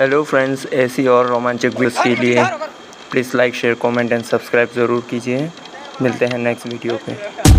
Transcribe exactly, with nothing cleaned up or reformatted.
Hello friends, ऐसी और रोमांचक वीडियोस के लिए please like share comment and subscribe ज़रूर कीजिए। मिलते हैं नेक्स्ट वीडियो पे।